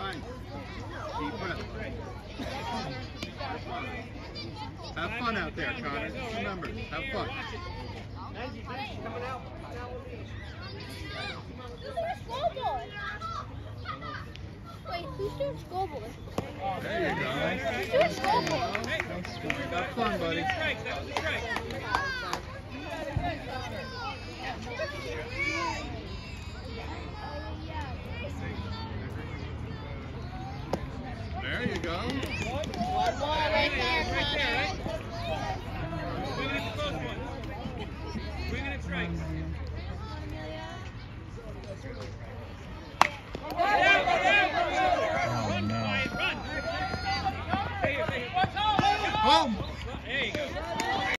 Nice. Deep breath. Have fun out there, Connor. Remember, have fun. Wait, who's doing scoreboard? There you go. Who's doing scoreboard? Have fun, buddy. There you go. One more right there, Connor.